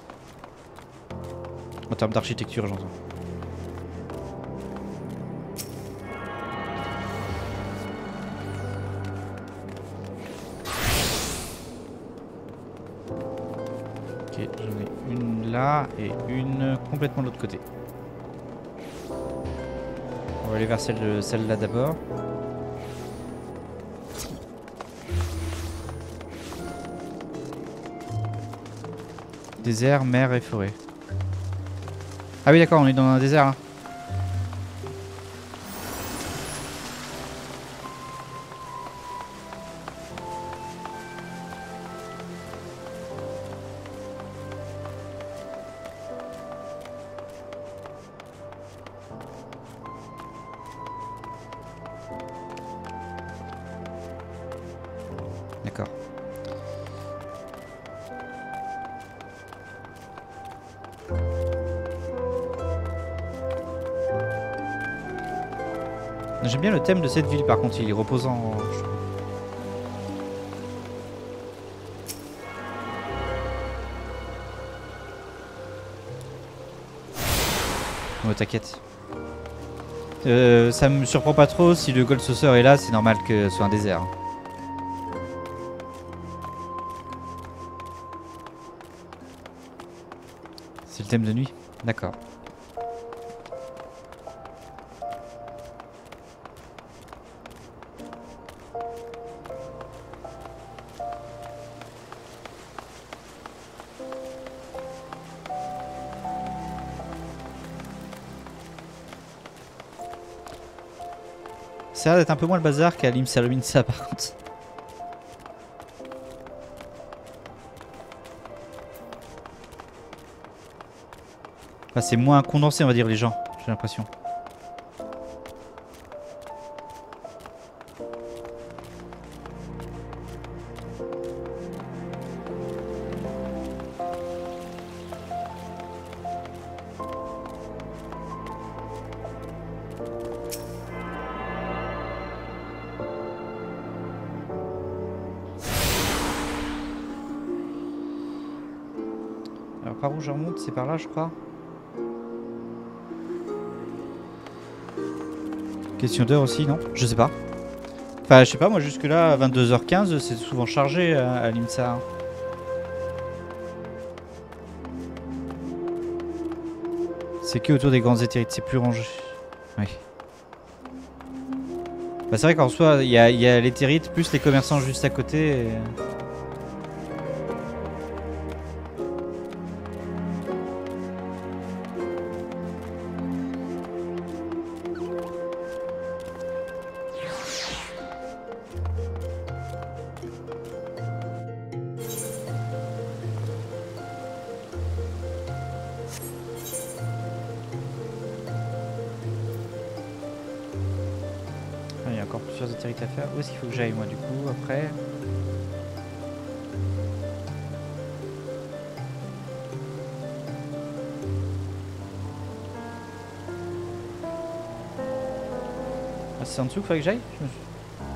En termes d'architecture, j'entends. là et une complètement de l'autre côté. On va aller vers celle-là celle d'abord. Désert, mer et forêt. Ah oui d'accord, on est dans un désert là. D'accord. J'aime bien le thème de cette ville par contre, il est reposant. Je trouve. Oh t'inquiète. Euh, ça me surprend pas trop, si le Gold Saucer est là, c'est normal que ce soit un désert. C'est le thème de nuit? D'accord. Ça a l'air d'être un peu moins le bazar qu'à Lim Salominsa par contre. Enfin, c'est moins condensé on va dire les gens, j'ai l'impression. Alors par où je remonte? C'est par là je crois. Question d'heure aussi, non? Je sais pas. Enfin, je sais pas, moi jusque là, à vingt-deux heures quinze, c'est souvent chargé à, à l'IMSA. C'est que autour des grandes éthérites, c'est plus rangé. Oui. Bah, c'est vrai qu'en soi, il y a, y a l'éthérite plus les commerçants juste à côté. Et... il y a encore plusieurs éthérites à faire. Où est-ce qu'il faut que j'aille moi du coup après? Ah, c'est en dessous qu'il faut que j'aille? Je me suis...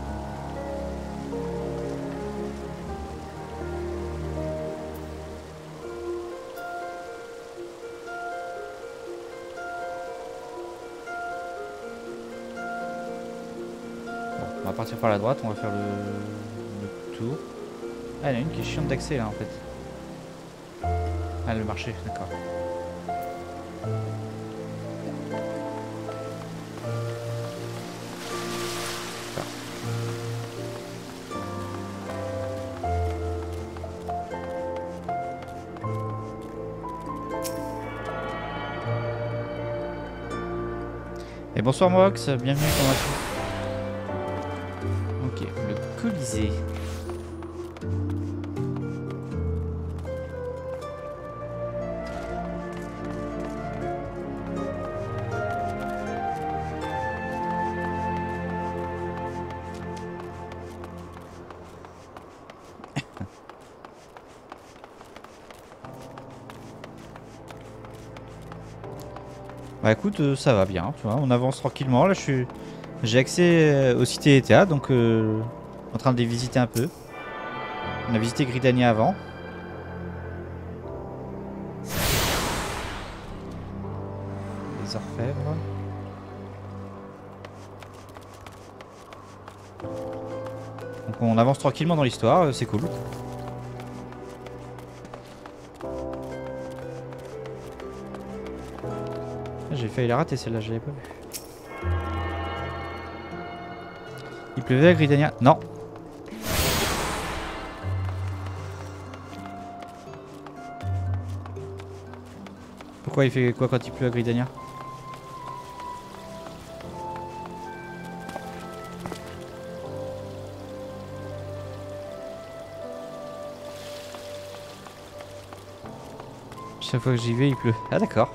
On va partir par la droite, on va faire le, le tour. Ah, il y en a une qui est chiante d'accès là en fait. Ah, le marché, d'accord. Et bonsoir Mox, bienvenue, comment vas-tu? Ok, le Colisée. Bah écoute, euh, ça va bien, tu vois, on avance tranquillement. Là, je suis, j'ai accès euh, aux cités et théâtres, donc euh, en train de les visiter un peu. On a visité Gridania avant. Les orfèvres. Donc on avance tranquillement dans l'histoire, c'est cool. J'ai failli la rater celle-là, je l'avais pas vue. Il pleuvait à Gridania. Non. Pourquoi il fait quoi quand il pleut à Gridania? Chaque fois que j'y vais, il pleut. Ah d'accord.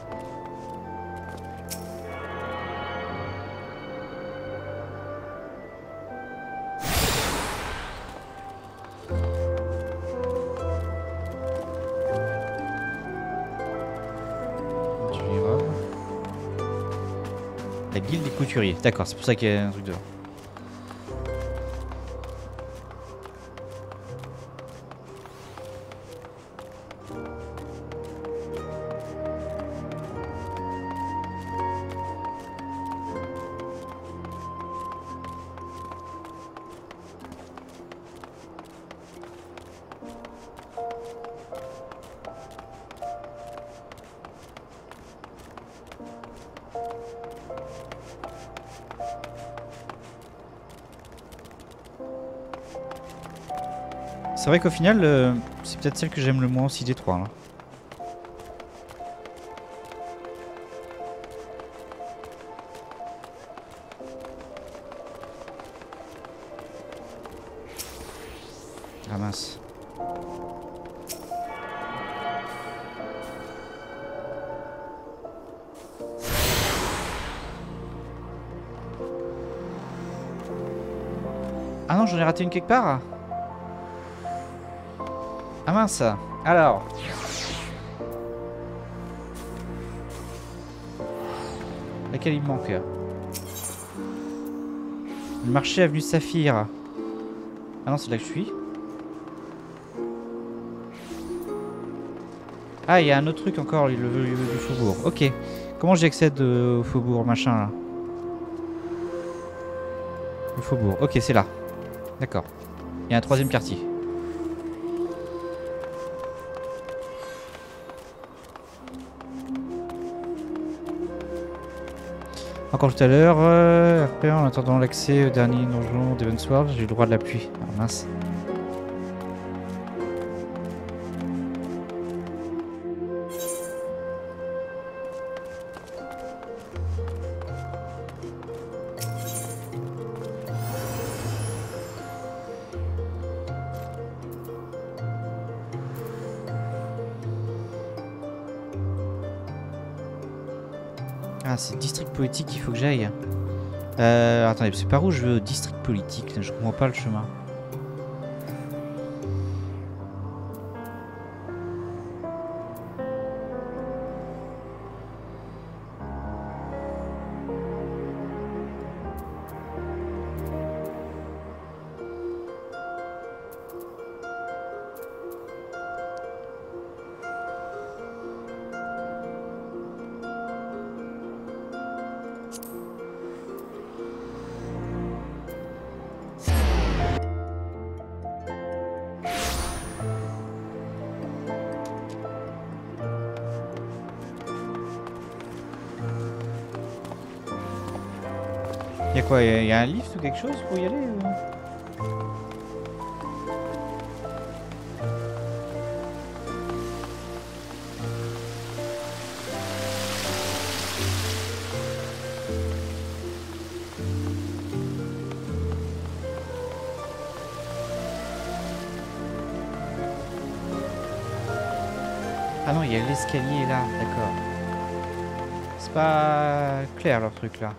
La guilde des couturiers. D'accord, c'est pour ça qu'il y a un truc devant. C'est vrai qu'au final, euh, c'est peut-être celle que j'aime le moins aussi des trois. Là. Ah mince. Ah non, j'en ai raté une quelque part. Ah mince. Alors. Laquelle il me manque? Le marché avenue Saphir. Ah non, c'est là que je suis. Ah, il y a un autre truc encore, le, le, le faubourg. Ok. Comment j'y accède euh, au faubourg, machin là? Le faubourg. Ok, c'est là. D'accord. Il y a un troisième quartier. Encore tout à l'heure, euh, R P en attendant l'accès au dernier donjon d'Evansworld, j'ai eu le droit de la pluie. Ah mince. Ah, c'est district politique qu'il faut que j'aille. Euh, attendez, c'est par où je veux? District politique, je comprends pas le chemin. Y'a quoi? Y'a y a un lift ou quelque chose pour y aller ou... Ah non, il y a l'escalier là, d'accord. C'est pas clair leur truc là.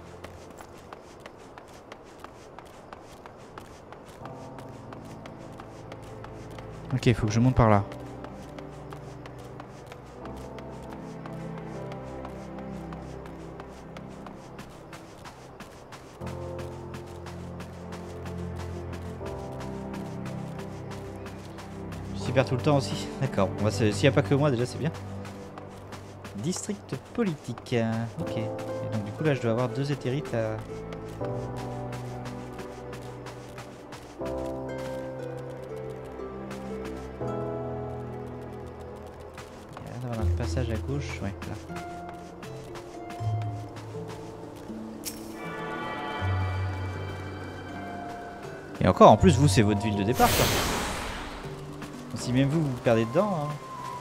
Ok, il faut que je monte par là. Je perds tout le temps aussi. D'accord. S'il n'y a pas que moi, déjà, c'est bien. District politique. Ok. Et donc, du coup, là, je dois avoir deux éthérites à... Passage à gauche, ouais, là. Et encore, en plus, vous, c'est votre ville de départ, quoi. Si même vous, vous vous perdez dedans... Hein.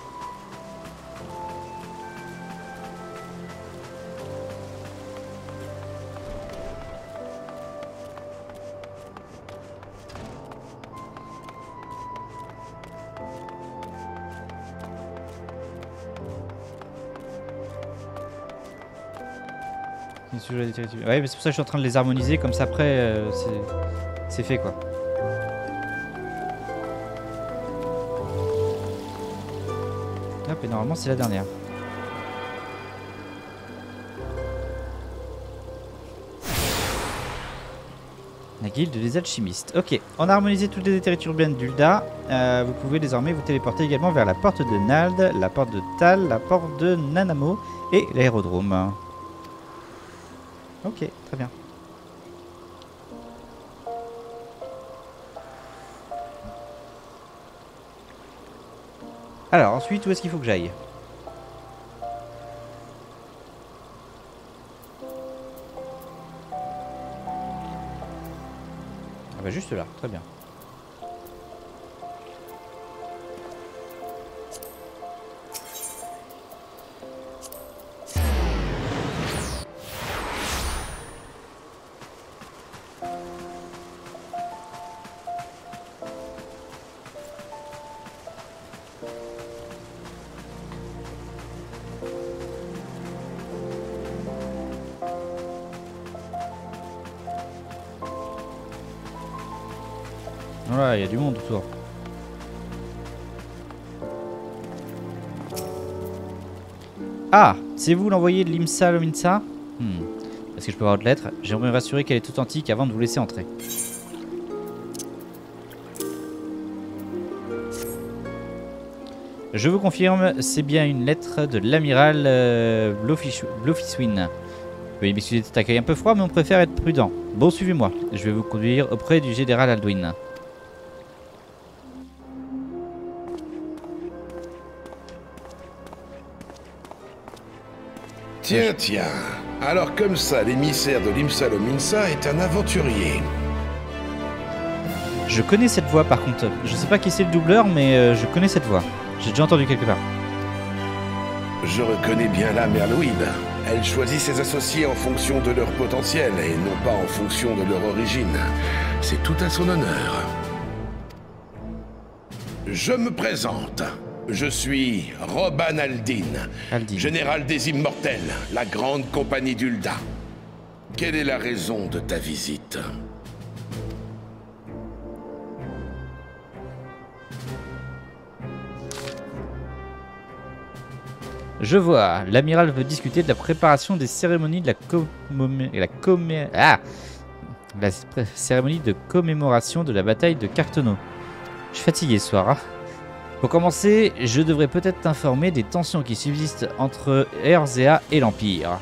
Ouais, mais c'est pour ça que je suis en train de les harmoniser, comme ça après euh, c'est fait quoi. Hop, et normalement c'est la dernière. La guilde des alchimistes. Ok, on a harmonisé toutes les littératures urbaines d'Ul'dah. Euh, vous pouvez désormais vous téléporter également vers la porte de Nald, la porte de Tal, la porte de Nanamo et l'aérodrome. Ok, très bien. Alors ensuite, où est-ce qu'il faut que j'aille? Ah bah juste là, très bien. Voilà, il y a du monde autour. Ah, c'est vous l'envoyé de Limsa Lominsa? hmm. Est-ce que je peux avoir votre lettre? J'aimerais me rassurer qu'elle est authentique avant de vous laisser entrer. Je vous confirme, c'est bien une lettre de l'amiral euh, Blofiswin. Veuillez m'excuser de cet accueil un peu froid, mais on préfère être prudent. Bon, suivez-moi. Je vais vous conduire auprès du général Alduin. Tiens, tiens. Alors comme ça, l'émissaire de Limsa Lominsa est un aventurier. Je connais cette voix par contre. Je sais pas qui c'est le doubleur, mais euh, je connais cette voix. J'ai déjà entendu quelque part. Je reconnais bien la Merlouib. Elle choisit ses associés en fonction de leur potentiel et non pas en fonction de leur origine. C'est tout à son honneur. Je me présente. Je suis Roban Aldin, Aldin, général des Immortels, la grande compagnie d'Ul'dah. Quelle est la raison de ta visite? Je vois, l'amiral veut discuter de la préparation des cérémonies de la, commé la, commé ah la cérémonie de commémoration de la bataille de Carteneau. Je suis fatigué ce soir. Hein. Pour commencer, je devrais peut-être t'informer des tensions qui subsistent entre Eorzea et l'Empire.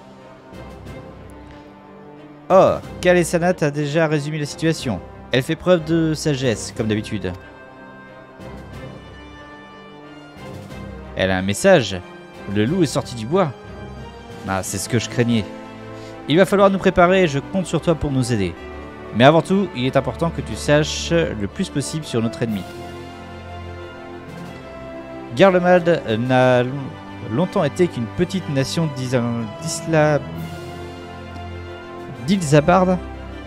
Or, Kale Sanat a déjà résumé la situation. Elle fait preuve de sagesse, comme d'habitude. Elle a un message. Le loup est sorti du bois. Ah, c'est ce que je craignais. Il va falloir nous préparer et je compte sur toi pour nous aider. Mais avant tout, il est important que tu saches le plus possible sur notre ennemi. Garlemald n'a longtemps été qu'une petite nation d'Isla... d'Ilzabard.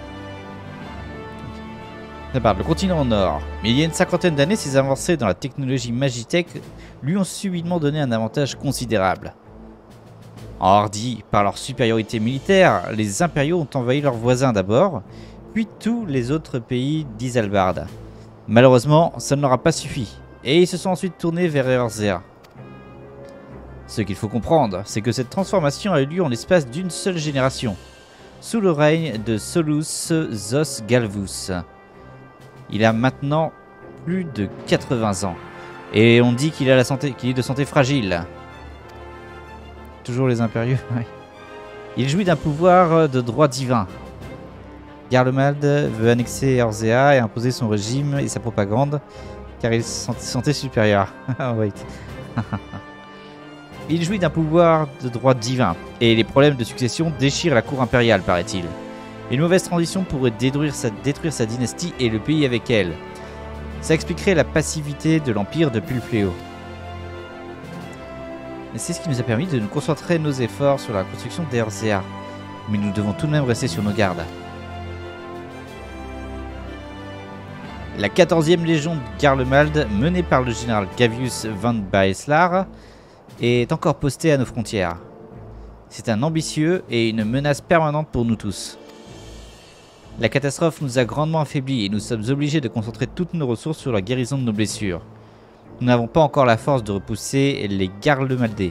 Le continent au nord. Mais il y a une cinquantaine d'années, ses avancées dans la technologie Magitech lui ont subitement donné un avantage considérable. Enhardis par leur supériorité militaire, les impériaux ont envahi leurs voisins d'abord, puis tous les autres pays d'Isalbard. Malheureusement, ça ne leur a pas suffi, et ils se sont ensuite tournés vers Eorzea. Ce qu'il faut comprendre, c'est que cette transformation a eu lieu en l'espace d'une seule génération, sous le règne de Solus Zos Galvus. Il a maintenant plus de quatre-vingts ans, et on dit qu'il a la santé, qu'il est de santé fragile. Toujours les impérieux, oui. Il jouit d'un pouvoir de droit divin. Garlemald veut annexer Eorzea et imposer son régime et sa propagande, car il est de santé supérieure. Wait. Il jouit d'un pouvoir de droit divin, et les problèmes de succession déchirent la cour impériale, paraît-il. Une mauvaise transition pourrait détruire sa, détruire sa dynastie et le pays avec elle. Ça expliquerait la passivité de l'Empire depuis le fléau. Et c'est ce qui nous a permis de nous concentrer nos efforts sur la construction d'Erzea. Mais nous devons tout de même rester sur nos gardes. La quatorzième légion de Garlemald, menée par le général Gavius van Baeslar, est encore postée à nos frontières. C'est un ambitieux et une menace permanente pour nous tous. La catastrophe nous a grandement affaiblis et nous sommes obligés de concentrer toutes nos ressources sur la guérison de nos blessures. Nous n'avons pas encore la force de repousser les Garlemaldais.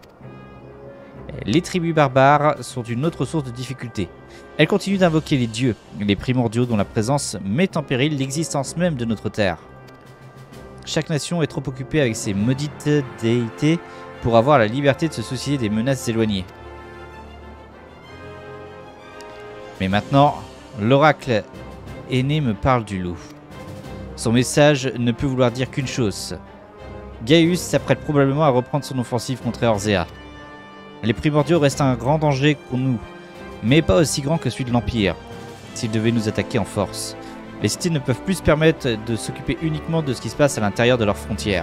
Les tribus barbares sont une autre source de difficulté. Elles continuent d'invoquer les dieux, les primordiaux dont la présence met en péril l'existence même de notre terre. Chaque nation est trop occupée avec ses maudites déités pour avoir la liberté de se soucier des menaces éloignées. Mais maintenant, l'oracle aîné me parle du loup. Son message ne peut vouloir dire qu'une chose. Gaius s'apprête probablement à reprendre son offensive contre Erzea. Les primordiaux restent un grand danger pour nous, mais pas aussi grand que celui de l'Empire, s'ils devaient nous attaquer en force. Les cités ne peuvent plus se permettre de s'occuper uniquement de ce qui se passe à l'intérieur de leurs frontières.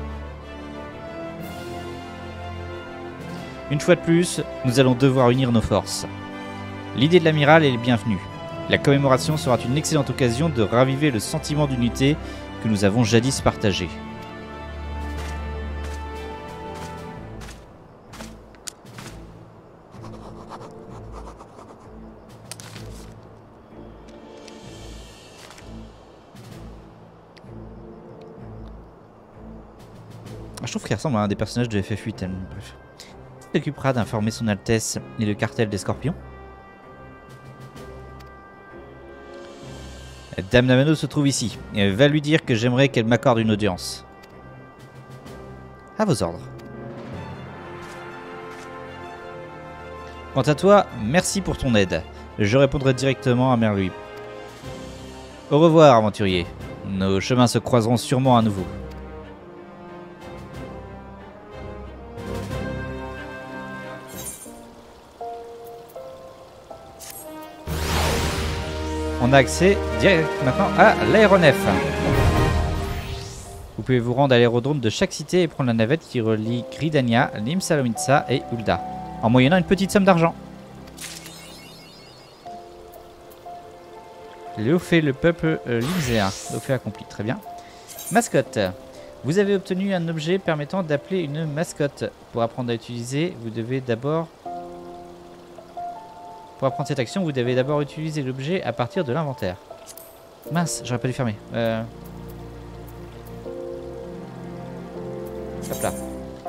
Une fois de plus, nous allons devoir unir nos forces. L'idée de l'amiral est bienvenue. La commémoration sera une excellente occasion de raviver le sentiment d'unité que nous avons jadis partagé. Je trouve qu'il ressemble à un des personnages de F F huit. Bref. Il s'occupera d'informer son Altesse et le cartel des Scorpions. Dame Namano se trouve ici. Et va lui dire que j'aimerais qu'elle m'accorde une audience. À vos ordres. Quant à toi, merci pour ton aide. Je répondrai directement à Merluip. Au revoir, aventurier. Nos chemins se croiseront sûrement à nouveau. On a accès direct maintenant à l'aéronef. Vous pouvez vous rendre à l'aérodrome de chaque cité et prendre la navette qui relie Gridania, Lim-Salomitsa et Ul'dah, en moyennant une petite somme d'argent. Léo fait le peuple euh, limzéen. Léo fait accompli, très bien. Mascotte. Vous avez obtenu un objet permettant d'appeler une mascotte. Pour apprendre à utiliser, vous devez d'abord... Pour apprendre cette action, vous devez d'abord utiliser l'objet à partir de l'inventaire. Mince, j'aurais pas dû fermer. Euh... Hop là.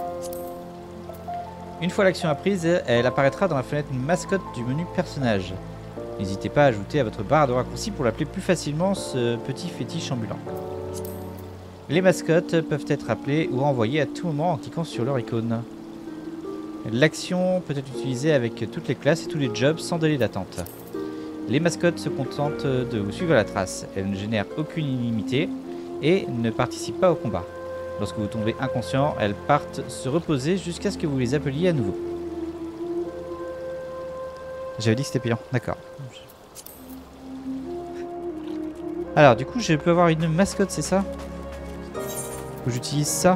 Une fois l'action apprise, elle apparaîtra dans la fenêtre mascotte du menu personnage. N'hésitez pas à ajouter à votre barre de raccourci pour l'appeler plus facilement ce petit fétiche ambulant. Les mascottes peuvent être appelées ou envoyées à tout moment en cliquant sur leur icône. L'action peut être utilisée avec toutes les classes et tous les jobs sans délai d'attente. Les mascottes se contentent de vous suivre à la trace. Elles ne génèrent aucune illimité et ne participent pas au combat. Lorsque vous tombez inconscient, elles partent se reposer jusqu'à ce que vous les appeliez à nouveau. J'avais dit que c'était payant, d'accord. Alors du coup je peux avoir une mascotte, c'est ça? Faut que j'utilise ça?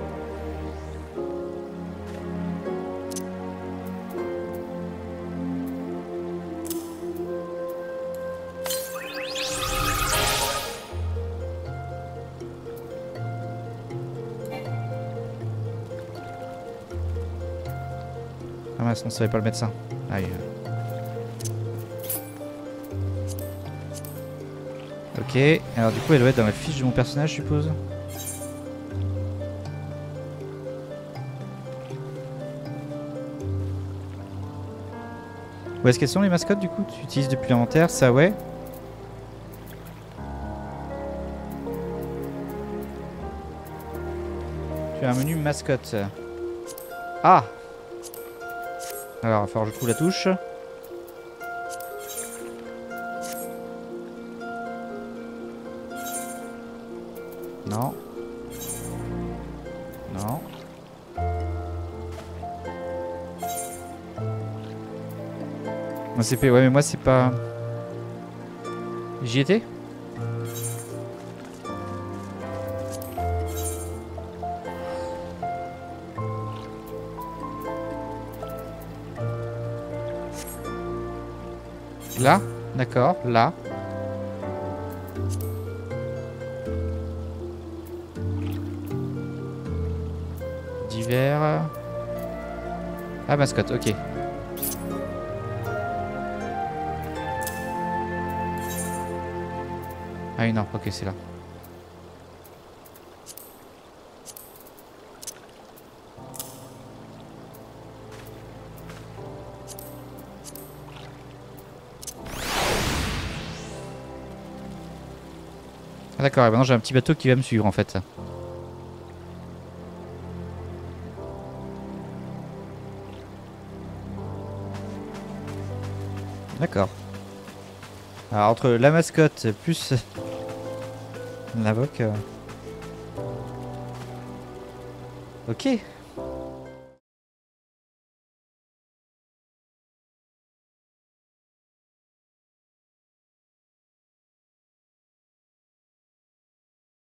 Ah mince, on savait pas le médecin. Aïe. Ok, alors du coup elle doit être dans la fiche de mon personnage, je suppose. Où est-ce qu'elles sont les mascottes du coup? Tu utilises depuis l'inventaire, ça ouais. Tu as un menu mascotte. Ah! Alors, il va falloir que je trouve la touche. Non. Non. Moi c'est P, ouais mais moi c'est pas... J'y étais? Là? D'accord, là. Divers. Ah, mascotte, ok. Ah oui, non, ok, c'est là. Ah d'accord, et maintenant j'ai un petit bateau qui va me suivre en fait. D'accord. Alors entre la mascotte plus la boque... Euh... Ok.